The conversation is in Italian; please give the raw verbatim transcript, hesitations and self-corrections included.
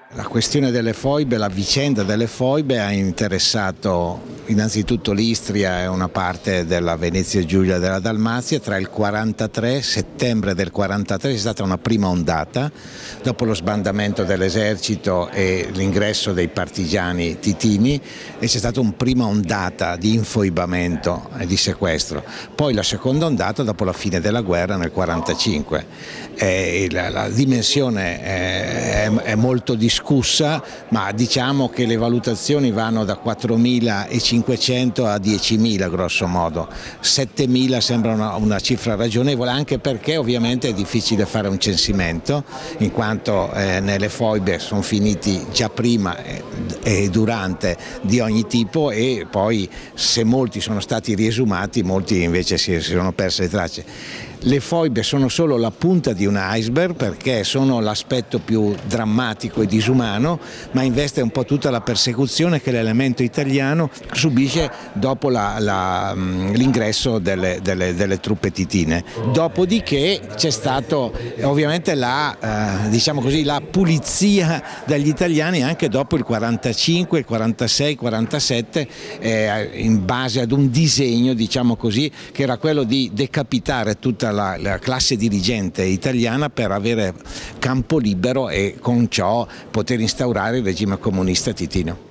La questione delle foibe, la vicenda delle foibe ha interessato innanzitutto l'Istria e una parte della Venezia Giulia della Dalmazia. Tra il quarantatré, settembre del quarantatré, c'è stata una prima ondata, dopo lo sbandamento dell'esercito e l'ingresso dei partigiani titini, e c'è stata una prima ondata di infoibamento e di sequestro. Poi la seconda ondata dopo la fine della guerra nel quarantacinque. Eh, la, la dimensione è, è molto discussa, ma diciamo che le valutazioni vanno da quattromilacinquecento a diecimila grosso modo. settemila sembra una, una cifra ragionevole, anche perché ovviamente è difficile fare un censimento, in quanto eh, nelle foibe sono finiti già prima e, e durante di ogni tipo, e poi se molti sono stati riesumati, molti invece si, si sono perse le tracce. Le foibe sono solo la punta di un iceberg, perché sono l'aspetto più drammatico e disumano, ma investe un po' tutta la persecuzione che l'elemento italiano subisce dopo l'ingresso delle, delle, delle truppe titine. Dopodiché c'è stato ovviamente la, eh, diciamo così, la pulizia degli italiani anche dopo il quarantacinque, il quarantasei, il quarantasette, eh, in base ad un disegno, diciamo così, che era quello di decapitare tutta La, la classe dirigente italiana per avere campo libero e con ciò poter instaurare il regime comunista titino.